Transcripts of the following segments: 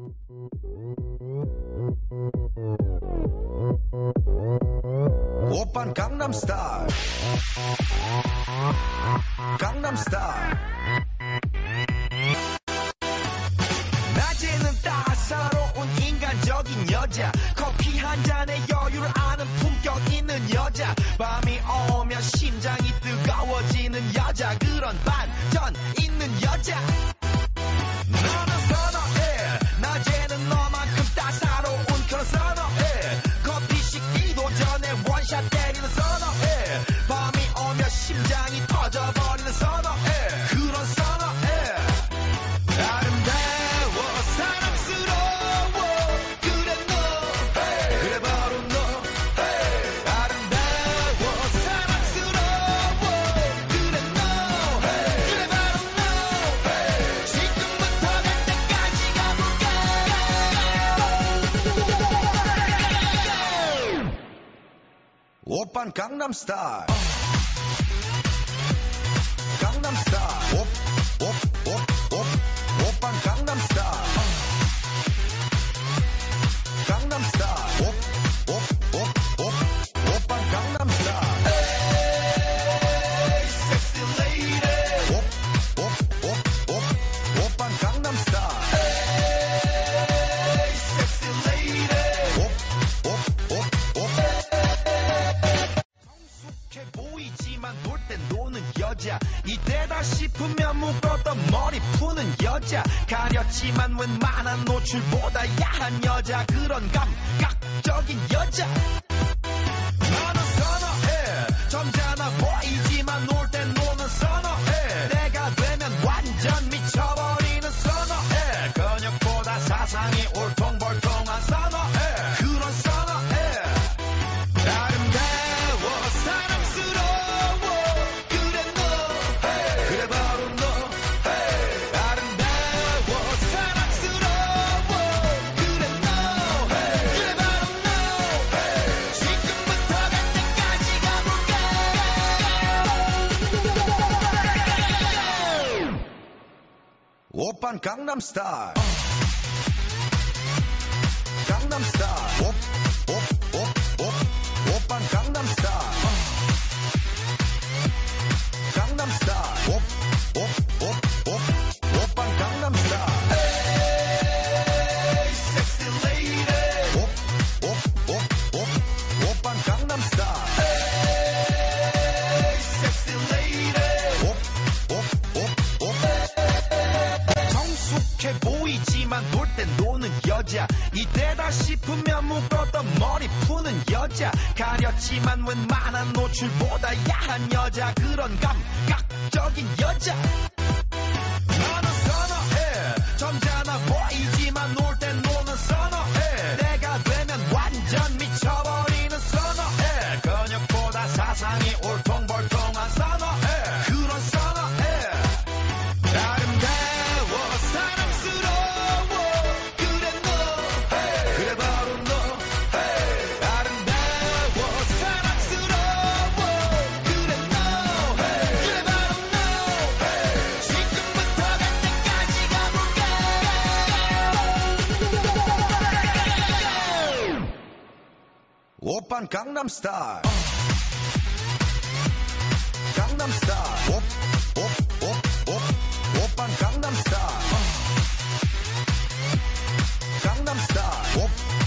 오빤 강남스타일 강남스타일 낮에는 따사로운 인간적인 여자 커피 한 잔에 여유를 아는 품격 있는 여자 밤이 오면 심장이 뜨거워지는 여자 그런 반전 있는 여자 너는 선호해 낮에는 너만큼 따사로운 그런 선호해 커피 식기도 전에 원샷 때리는 선호해 밤이 오면 심장이 터져버리는 선호해 그런 선호해 아름다워 사랑스러워 그래 너 그래 바로 너 아름다워 사랑스러워 그래 너 그래 바로 너 지금부터 갈 때까지 가볼까 오빤 강남스타일 강남스타일 오빤 강남스타일 강남스타일 오빤 강남스타일 에이 섹시 레이디 오빤 강남스타일 에이 섹시 레이디 성숙해 보이지만 놀 땐 노는 여자 이때다 싶으면 묶었던 머리 푸는 여자 가렸지만 웬만한 노출보다 야한 여자 그런 감각적인 여자 너는 선호해 점잖아 보이지만 놀 땐 노는 선호해 내가 되면 완전 미쳐버리는 선호해 근육보다 사상이 울퉁불퉁한 선호해 그런 선호해 아름다워 사랑스러워 그래 너 그래 바로 너 아름다워 사랑스러워 그래 너 그래 바로 너 지금부터 갈 때까지 가볼까 오빤 강남스타일 강남스타일 오빤 강남스타일 강남스타일 오빤 강남스타일 에이 섹시 레이디 오빤 강남스타일 에이 섹시 레이디 성숙해 보이지만 놀 땐 노는 여자 이때다 싶으면 묶었던 머리 푸는 여자 가렸지만 웬만한 노출보다 야한 여자 그런 감각적인 여자 너는 선호해 점잖아 보이지만 놀 땐 노는 선호해 내가 되면 완전 미쳐버리는 선호해 근육보다 사상이 울퉁불퉁한 선호해 그런 선호해 아름다워 사랑스러워 그래 너 그래 바로 너 아름다워 사랑스러워 그래 너 그래 바로 너 지금부터 갈 때까지 가볼까 오빤 강남스타일 강남스타일 오빤 강남스타일 강남스타일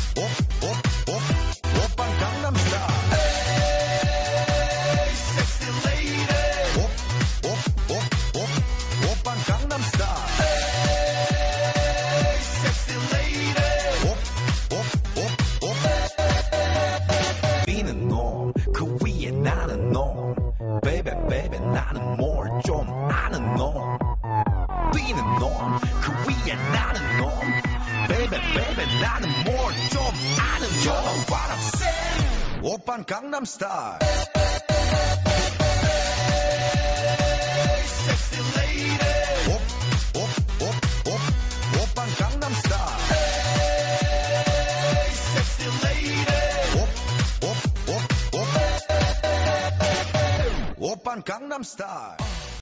오빤 강남스타일 에이 섹시 레이디 오빤 강남스타일 에이 섹시 레이디 비는 놈그 위에 나는 놈 베베 베베 나는 뭘 좀 아는 놈 비는 놈 그 위에 나는 놈 베베 베베 나는 뭘 좀 아는 놈 You know what I'm saying 오빤 강남스타일 섹시 레이디 오빤 강남스타일 섹시 레이디 오빤 강남스타일